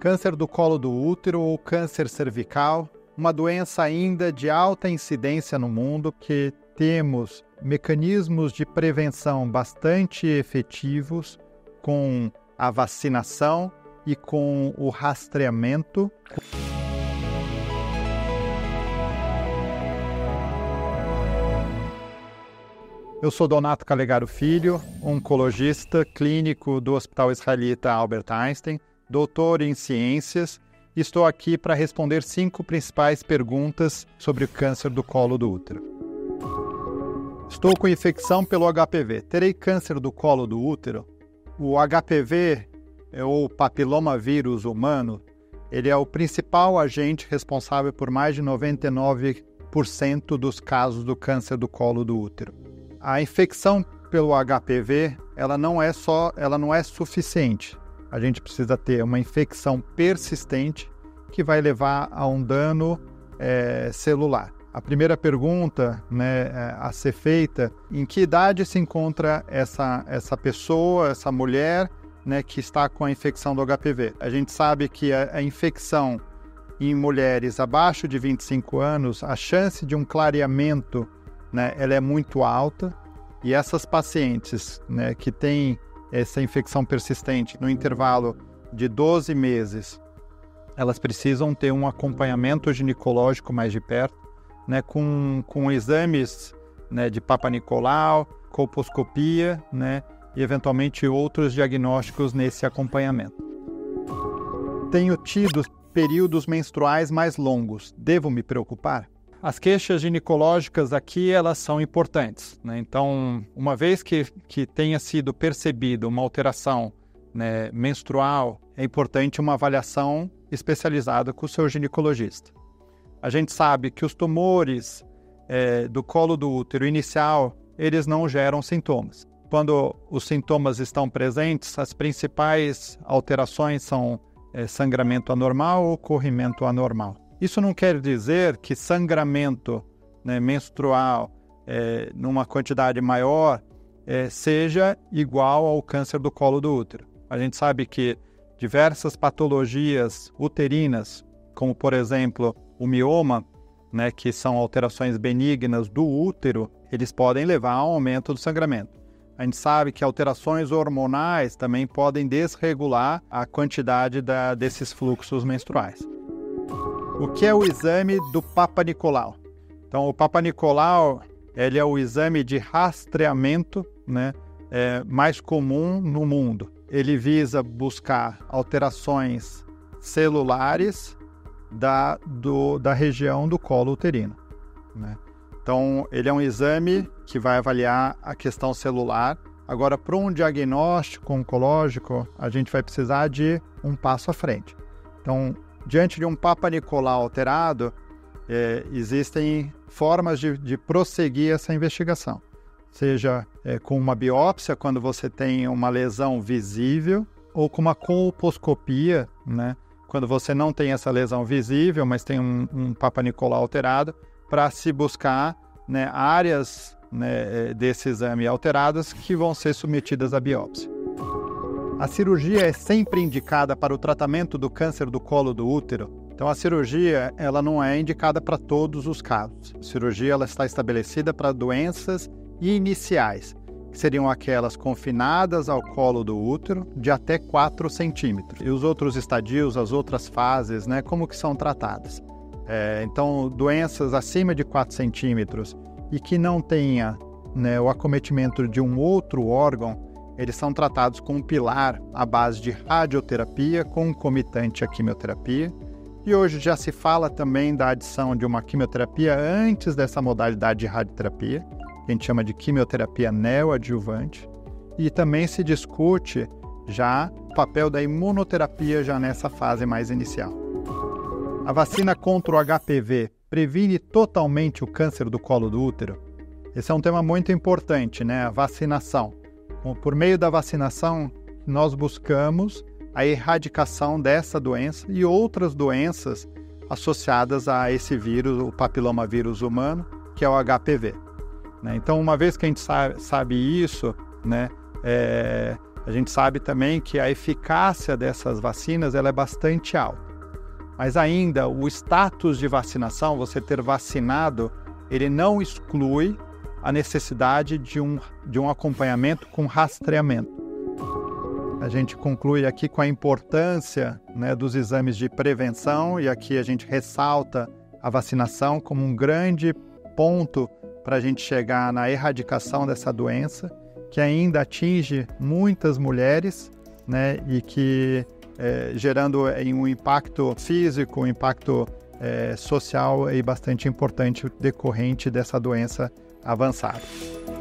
Câncer do colo do útero ou câncer cervical, uma doença ainda de alta incidência no mundo, que temos mecanismos de prevenção bastante efetivos com a vacinação e com o rastreamento. Eu sou Donato Calegaro Filho, oncologista clínico do Hospital Israelita Albert Einstein, doutor em ciências, e estou aqui para responder 5 principais perguntas sobre o câncer do colo do útero. Estou com infecção pelo HPV. Terei câncer do colo do útero? O HPV, ou papilomavírus humano, ele é o principal agente responsável por mais de 99% dos casos do câncer do colo do útero. A infecção pelo HPV, ela não é suficiente. A gente precisa ter uma infecção persistente que vai levar a um dano celular. A primeira pergunta, a ser feita: em que idade se encontra essa pessoa, essa mulher, que está com a infecção do HPV? A gente sabe que a infecção em mulheres abaixo de 25 anos, a chance de um clareamento, ela é muito alta, e essas pacientes, que têm essa infecção persistente no intervalo de 12 meses, elas precisam ter um acompanhamento ginecológico mais de perto, com exames, de Papa Nicolau, colposcopia, e eventualmente outros diagnósticos nesse acompanhamento. Tenho tido períodos menstruais mais longos. Devo me preocupar? As queixas ginecológicas aqui, elas são importantes, Então, uma vez que tenha sido percebida uma alteração, menstrual, é importante uma avaliação especializada com o seu ginecologista. A gente sabe que os tumores do colo do útero inicial, eles não geram sintomas. Quando os sintomas estão presentes, as principais alterações são sangramento anormal ou corrimento anormal. Isso não quer dizer que sangramento menstrual numa quantidade maior seja igual ao câncer do colo do útero. A gente sabe que diversas patologias uterinas, como por exemplo o mioma, que são alterações benignas do útero, eles podem levar ao aumento do sangramento. A gente sabe que alterações hormonais também podem desregular a quantidade desses fluxos menstruais. O que é o exame do Papa Nicolau? Então, o Papa Nicolau, ele é o exame de rastreamento, mais comum no mundo. Ele visa buscar alterações celulares da região do colo uterino, Então, ele é um exame que vai avaliar a questão celular. Agora, para um diagnóstico oncológico, a gente vai precisar de um passo à frente. Então, diante de um Papa Nicolau alterado, existem formas de prosseguir essa investigação. Seja com uma biópsia, quando você tem uma lesão visível, ou com uma colposcopia, quando você não tem essa lesão visível, mas tem um Papa Nicolau alterado, para se buscar áreas desse exame alteradas que vão ser submetidas à biópsia. A cirurgia é sempre indicada para o tratamento do câncer do colo do útero. Então, a cirurgia ela não é indicada para todos os casos. A cirurgia ela está estabelecida para doenças iniciais, que seriam aquelas confinadas ao colo do útero de até 4 centímetros. E os outros estadios, as outras fases, como que são tratadas? Então, doenças acima de 4 centímetros e que não tenha o acometimento de um outro órgão, eles são tratados com um pilar à base de radioterapia concomitante à quimioterapia. E hoje já se fala também da adição de uma quimioterapia antes dessa modalidade de radioterapia, que a gente chama de quimioterapia neoadjuvante. E também se discute já o papel da imunoterapia já nessa fase mais inicial. A vacina contra o HPV previne totalmente o câncer do colo do útero? Esse é um tema muito importante, a vacinação. Por meio da vacinação, nós buscamos a erradicação dessa doença e outras doenças associadas a esse vírus, o papilomavírus humano, que é o HPV. Então, uma vez que a gente sabe isso, A gente sabe também que a eficácia dessas vacinas ela é bastante alta. Mas ainda o status de vacinação, você ter vacinado, ele não exclui a necessidade de um acompanhamento com rastreamento. A gente conclui aqui com a importância, né, dos exames de prevenção, e aqui a gente ressalta a vacinação como um grande ponto para a gente chegar na erradicação dessa doença, que ainda atinge muitas mulheres, né, e que gerando um impacto físico, um impacto social e bastante importante decorrente dessa doença avançada.